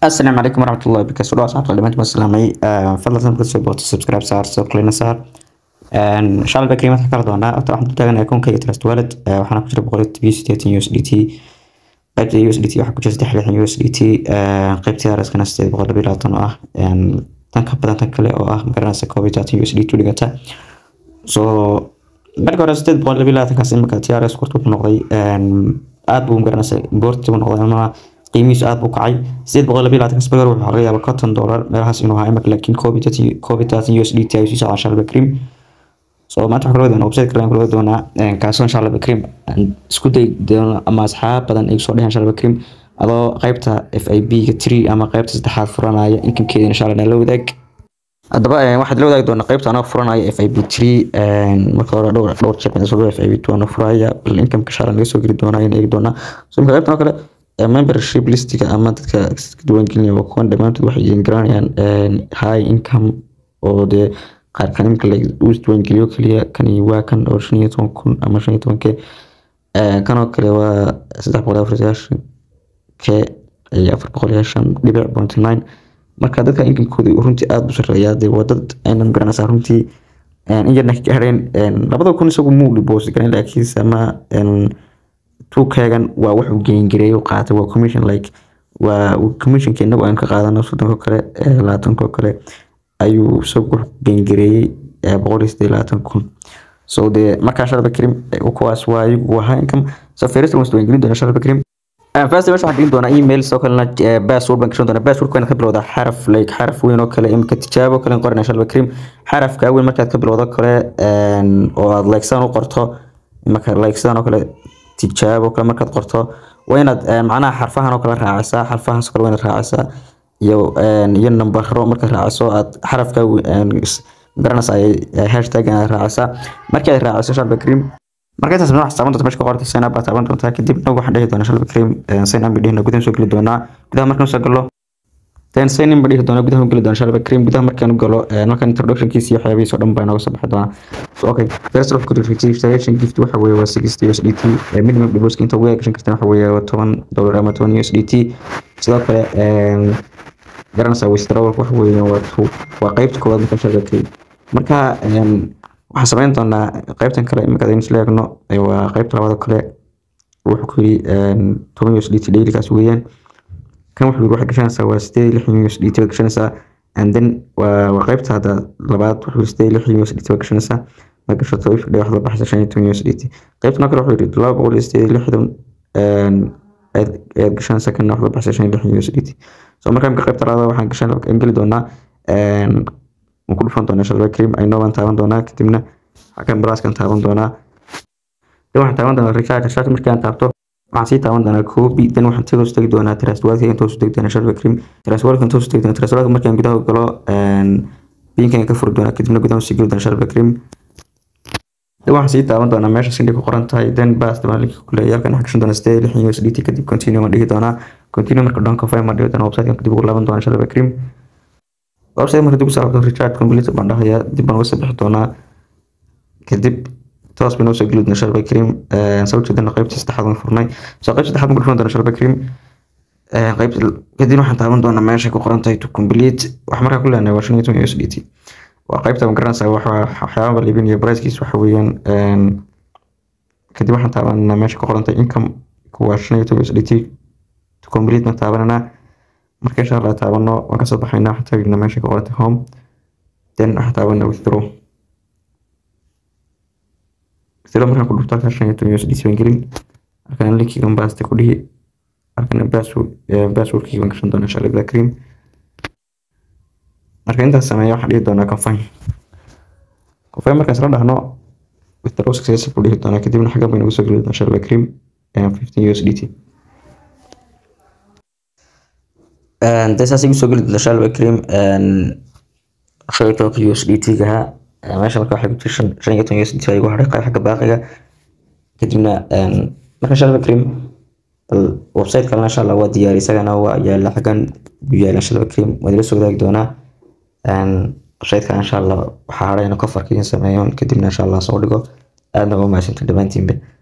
السلام عليكم ورحمة الله وبركاته. سؤال صعب طالما أنت مسلمي فضلا تنقل سبورت سبسكرايب صار سوق صار إن شاء الله بكريمة كاردونا طبعا تاجنا يكون كي ترست ولد وحنا كتير بقولة بي ستين يو اس دي تي قيمة يو اس دي تي وحنا كتير تحليل يو اس دي تي قيمة تيارس كنا استيد بقولة بلا طنوع يعني تنك بدن تنكله أو مقرنا سكوبي تاتي يو اس دي تو لقتها so marka hore sideed boqol iyo labaatan kaas imika TRS kortu ku noqday aad buu magaranaysa boorti uu noqday ama qiimihiisu aad buu kacay sideed boqol iyo labaatan kaas bagar wuxuu laga yaabaa $50 meelahaas inuu ahaa imika laakiin COVID-19 USDT ay sii socdaan shalba cream so maanta waxaan rabaa website kale aan ku doonaa kaasoo shalba cream isku day doona ama asxaab badan ay soo dhahan shalba cream adoo qaybta FIB ga 3 ama qaybta saddexaad furanaya inkamkeeda insha Allah la wadaag haddaba waxaad la wadaagi doonaa qaybta anoo furanaya FIB3 marka hore dhowr jeer aan soo FIB2 anoo furaya bal income ka shaaran laga soo geli doonaa in eegi doonaa so marka qaybtan kale membership listiga ama dadka diiwaan gelinaya waa kuwan dhamaantood waxay yihiin garanayaan high income oo de qaar kan imka la diiwaan geliyo kaliya kan waa kan oo 15,000 ama 15k kanoo kale waa 340 k iyo 409 marka dadka income-kooda runtii aad u sareeyaa dad aynan garanaysaa runtii in yarna ka hareen 2000 isagu muu dhiboos garan laakiin sama tuukeegan waa wax uu geyn gareeyo qaatay waa commission like waa commission keena aan ka qaadano 30 kale 20 kale ayuu isagu geyn gareeyay 120,000 so de marka shalba cream kuwaas waa iyagu income so first one doing doona shalba cream فاست مش واحد يدونا ايميل سو كلنا باسورد بنك شلون باسورد كان كبلودا حرف لايك حرف وين او كلا امك تجابو كلا قرنا شلب كريم حرف كاول markaad ka bilowdo kale oo aad like saan u qorto marka like saan oo kale tijaabo kala markaad qorto waa inaad macnaha xarfahan oo kala raacaysaa xarfahaas kale waa inaad raacaysaa iyo number marka raacayso aad xarafka garanaysaa hashtag aad raacaysaa markaad raacayso shalba cream marka intaas wax saaban doonto meesha ka qortay sign up taaban doontaa kadib waxaan dhahay doonaa shalba cream sign up bidihna gudaha soo geli doonaa gudaha markaan soo galo tan sign in bidih doonaa gudaha geli doonaa shalba cream gudaha markaan galo markaan introduction kiisa iyo waxyaabihiisa dhan baa nooga soo baxay doonaa so okay first of all registration gift waxa weeye waa 60 USDT minimum deposit inta weey gashan kartaa waxa weeye $10 ama 20 USDT sidoo kale garanaysaa withdrawal waxa weeye waa qaybta koowaad marka shalba cream marka waxaan sameyn doonaa qaybtan kale imika aynu isla eegno waa qaybta labaad kale wuxuu ku yiri 10 USDT daily kaas weeyaan kan wuxuu waxa gashanaysaa waa 6 USDT gashanaysaa and then waa qaybta hada labaad wuxuu 6 USDT gashanaysaa ma gashato if dhex la baxsha 5 USDT qaybtan kale wuxuu yiri 260 aad gashanaysaa kan wax la baxsha 5 USDT so markaan qaybta labaad waxaan gashan geli doonaa وكل فان دونا شلبا كريم اي نوبان تابان دونا كدبنا حكم براسكن تابان دونا دي waxaan taaban doonaa recharge shart markaan taabto waxaan sii taaban doonaa copy dan waxaan sidoo soo doonaa trustworthy inta soo doonaa shalba cream trustworthy inta soo doonaa trustworthy markaan gudaha galo pinkan ka fur doonaa kadibna gudaha sii geli doonaa shalba cream dii waxaan sii taaban doonaa meesha sidii ku qoran tahay then bas dama link ku leeyahay kan xagshan doonaa 6 USDT kadib continue ma dhigi doonaa continue marka dhanka confirm ma dhigi doonaa website kan kadib ugu laaban doonaa shalba cream website marka dib u soo recharge complete baan dhahayaa dib baan uga soo bixi doonaa kadib toos baan soo gelin doonaa shalba cream sababtoo ah qaybta saddexaad aan furnay soo qaybta saddexaad aan furnay doonaa shalba cream qaybta kadib waxaan taaban doonaa meesha ku qoran tahay to complete wax marka ku leenahay waa 15 USDT waa qaybta aan garanaysaa waxyaabo liibin iyo price-kiisa waxa weeyaan kadib waxaan taabanaa meesha ku qoran tahay income kuwa 15 USDT to complete ma taabanana marka insha Allah taabano waan ka soo baxaynaa waxa taagna meesha ka qortay home then waxa taabana withdraw markaan ku dhufto ka 5 USDT waan gelin halkan linkiga baasta ku dhihi halkan passwordkiga waan gashan doonaa shalba cream marka intaas sameeyo waxa dhihi doonaa confirm markaas la dhahno withdraw successful dhihi doonaa kadibna xagga baynu soo gelin doonaa shalba cream 15 USDT and this is also good the shalba cream and shayto USDT ga meesha marka waxa ku jirsan 5 USDT ay waxa xagga baaqiga kadibna marka shalba cream website kalena insha Allah waa diyaar isagana waa yaala xagan yaala shalba cream wada la soo wadaagi doonaa website ka insha Allah waxa harayna cover kiin sameeyon kadibna insha Allah soo dhigo aadna u maashinta dhamaantiin